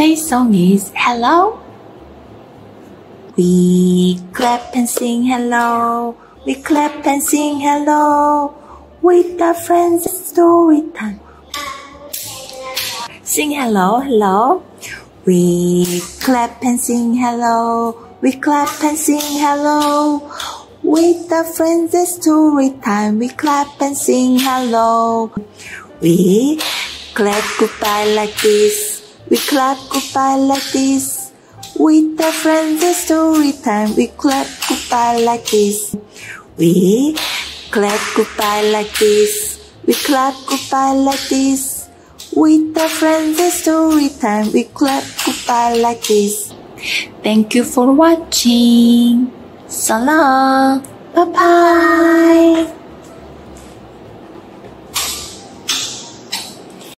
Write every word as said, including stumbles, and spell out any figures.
Today's song is hello. We clap and sing hello. We clap and sing hello. With our friends, it's story time. Sing hello, hello. We clap and sing hello. We clap and sing hello. With our friends, it's story time. We clap and sing hello. We clap goodbye like this. We clap goodbye like this. With our friends, it's story time. We clap goodbye like this. We clap goodbye like this. We clap goodbye like this. With our friends, it's story time. We clap goodbye like this. Thank you for watching. So long. Bye bye.